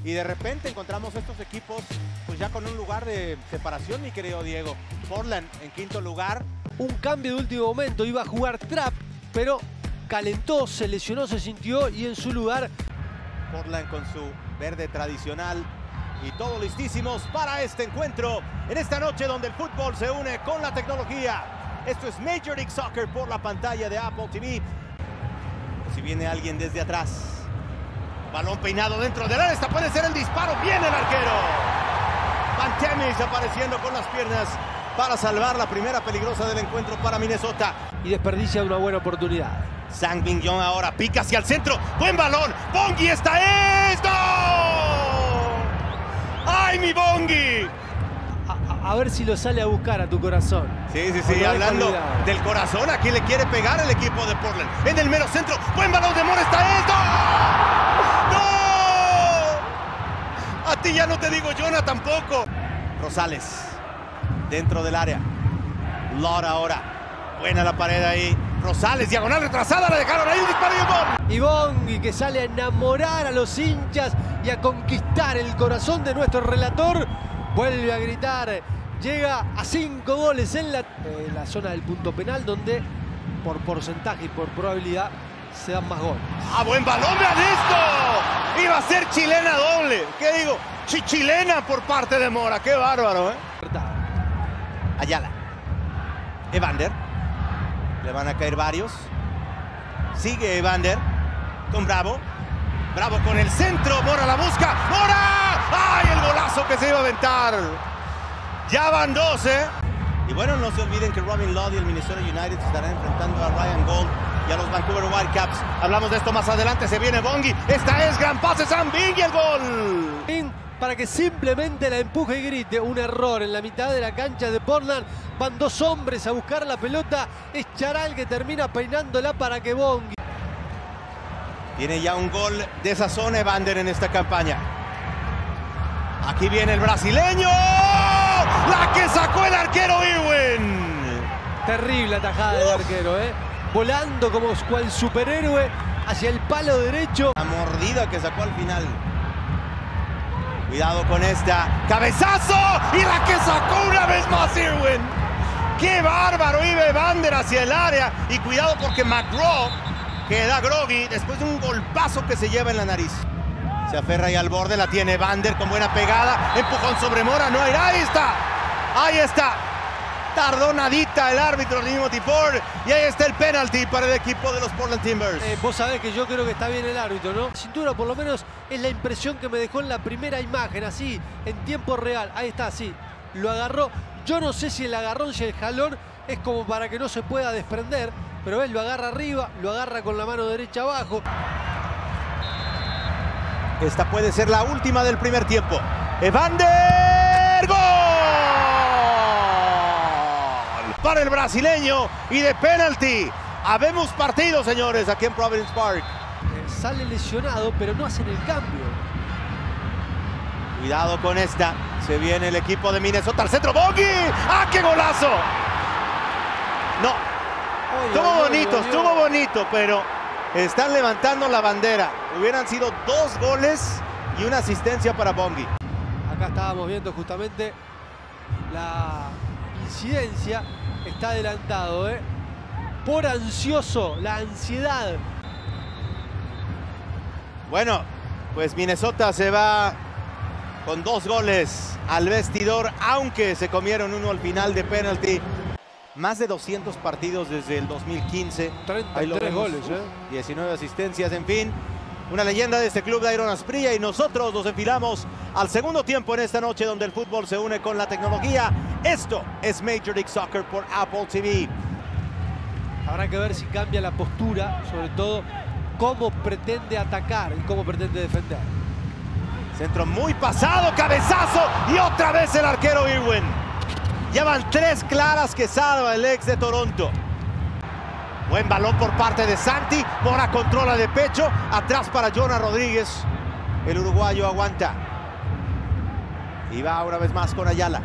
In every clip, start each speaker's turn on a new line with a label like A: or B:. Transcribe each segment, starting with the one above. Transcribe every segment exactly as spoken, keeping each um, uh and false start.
A: Y de repente encontramos estos equipos pues ya con un lugar de separación, mi querido Diego. Portland en quinto lugar.
B: Un cambio de último momento, iba a jugar Trapp, pero calentó, se lesionó, se sintió y en su lugar...
A: Portland con su verde tradicional y todos listísimos para este encuentro en esta noche donde el fútbol se une con la tecnología. Esto es Major League Soccer por la pantalla de Apple T V. Si viene alguien desde atrás, balón peinado dentro del área, esta puede ser el disparo, viene el arquero. Van Temis apareciendo con las piernas para salvar la primera peligrosa del encuentro para Minnesota.
B: Y desperdicia una buena oportunidad.
A: Sang Min-Yong ahora pica hacia el centro, buen balón, Bongi, esta es, ¡gol! ¡Ay, mi Bongi!
B: A, a, a ver si lo sale a buscar a tu corazón.
A: Sí, sí, sí, hablando del corazón, aquí le quiere pegar el equipo de Portland. En el mero centro, buen balón de Mora, esta es, ¡no! ¡No! A ti ya no te digo Jonah tampoco. Rosales, dentro del área. Lord ahora, buena la pared ahí. Rosales, diagonal retrasada, la dejaron ahí, el disparo y el gol.
B: Y Bongi, que sale a enamorar a los hinchas y a conquistar el corazón de nuestro relator, vuelve a gritar. Llega a cinco goles en la, eh, la zona del punto penal, donde por porcentaje y por probabilidad se dan más goles.
A: ¡Ah, buen balón, vean esto! Iba a ser chilena doble. ¿Qué digo? Chichilena por parte de Mora. ¡Qué bárbaro, eh! Ayala. Evander. Le van a caer varios. Sigue Evander con Bravo. Bravo con el centro. Mora la busca. ¡Mora! ¡Ay, el golazo que se iba a aventar! Ya van dos, ¿eh? Y bueno, no se olviden que Robin Lod y el Minnesota United estarán enfrentando a Ryan Gold y a los Vancouver Whitecaps. Hablamos de esto más adelante. Se viene Bongi. Esta es gran pase, Sam Bing y el gol.
B: Para que simplemente la empuje y grite. Un error en la mitad de la cancha de Portland. Van dos hombres a buscar la pelota. Es Charal que termina peinándola para que Bongi.
A: Tiene ya un gol de esa zona Evander en esta campaña. Aquí viene el brasileño. La que sacó el arquero Irwin.
B: Terrible atajada del arquero, ¿eh? Volando como cual superhéroe hacia el palo derecho.
A: La mordida que sacó al final. Cuidado con esta. ¡Cabezazo! Y la que sacó una vez más Irwin. ¡Qué bárbaro! Iba Evander hacia el área. Y cuidado porque McGraw queda groggy después de un golpazo que se lleva en la nariz. Se aferra ahí al borde. La tiene Evander con buena pegada. Empujón sobre Mora. No irá. Ahí está. Ahí está. Tardó nadita el árbitro Timothy Ford. Y ahí está el penalti para el equipo de los Portland Timbers.
B: Eh, vos sabés que yo creo que está bien el árbitro, ¿no? Cintura, por lo menos, es la impresión que me dejó en la primera imagen, así, en tiempo real. Ahí está, sí. Lo agarró. Yo no sé si el agarrón, si el jalón es como para que no se pueda desprender. Pero ves, lo agarra arriba, lo agarra con la mano derecha abajo.
A: Esta puede ser la última del primer tiempo. Evander, ¡gol! Para el brasileño y de penalti. Habemos partido, señores, aquí en Providence Park.
B: Eh, sale lesionado, pero no hacen el cambio.
A: Cuidado con esta. Se viene el equipo de Minnesota al centro. ¡Bongi! ¡Ah, qué golazo! No.
B: Oye,
A: Estuvo
B: oye,
A: bonito,
B: oye,
A: estuvo
B: oye.
A: bonito, pero están levantando la bandera. Hubieran sido dos goles y una asistencia para Bongi.
B: Acá estábamos viendo justamente la incidencia. Está adelantado, ¿eh? Por ansioso, la ansiedad.
A: Bueno, pues Minnesota se va con dos goles al vestidor, aunque se comieron uno al final de penalti. Más de doscientos partidos desde el dos mil quince.
B: treinta y tres goles, ¿eh?
A: diecinueve asistencias, en fin. Una leyenda de este club de Iron Asprilla y nosotros nos enfilamos al segundo tiempo en esta noche donde el fútbol se une con la tecnología. Esto es Major League Soccer por Apple T V.
B: Habrá que ver si cambia la postura, sobre todo cómo pretende atacar y cómo pretende defender.
A: Centro muy pasado, cabezazo y otra vez el arquero Irwin. Llevan tres claras que salva el ex de Toronto. Buen balón por parte de Santi. Mora controla de pecho. Atrás para Jonah Rodríguez. El uruguayo aguanta. Y va una vez más con Ayala.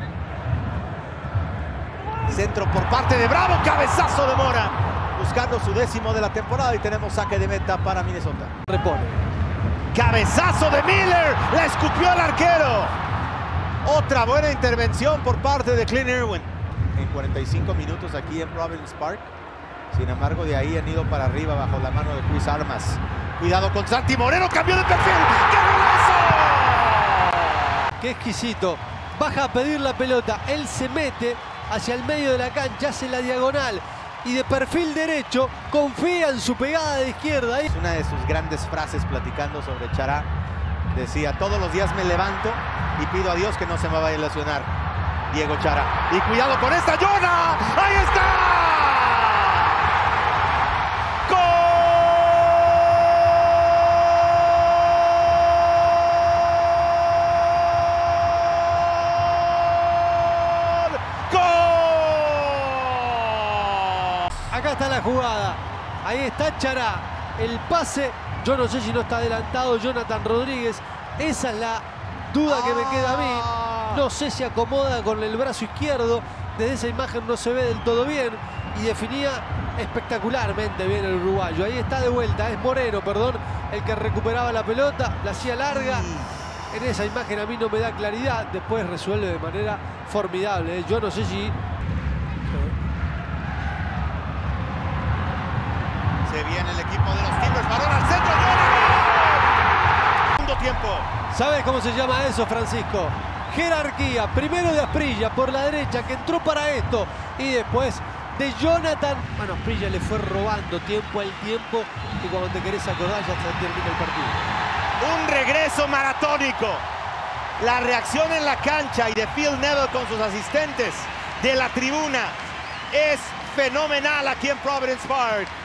A: Centro por parte de Bravo. Cabezazo de Mora. Buscando su décimo de la temporada. Y tenemos saque de meta para Minnesota.
B: Repone.
A: Cabezazo de Miller, la escupió al arquero. Otra buena intervención por parte de Clint Irwin. En cuarenta y cinco minutos aquí en Providence Park. Sin embargo, de ahí han ido para arriba bajo la mano de Chris Armas. Cuidado con Santi Moreno, cambió de perfil. ¡Qué golazo!
B: ¡Qué exquisito! Baja a pedir la pelota, él se mete hacia el medio de la cancha, hace la diagonal y de perfil derecho confía en su pegada de izquierda.
A: Es una de sus grandes frases platicando sobre Chará. Decía, todos los días me levanto y pido a Dios que no se me vaya a lesionar Diego Chará. Y cuidado con esta, Jonah. ¡Ahí está!
B: Acá está la jugada, ahí está Chará, el pase, yo no sé si no está adelantado Jonathan Rodríguez, esa es la duda que me queda a mí, no sé si acomoda con el brazo izquierdo, desde esa imagen no se ve del todo bien y definía espectacularmente bien el uruguayo, ahí está de vuelta, es Moreno, perdón, el que recuperaba la pelota, la hacía larga, en esa imagen a mí no me da claridad, después resuelve de manera formidable, yo no sé si...
A: Se viene el equipo de los Timbers, balón al centro, segundo tiempo.
B: ¿Sabes cómo se llama eso, Francisco? Jerarquía, primero de Asprilla por la derecha, que entró para esto, y después de Jonathan. Bueno, Asprilla le fue robando tiempo al tiempo, y cuando te querés acordar ya se termina el partido.
A: Un regreso maratónico. La reacción en la cancha y de Phil Neville con sus asistentes de la tribuna es fenomenal aquí en Providence Park.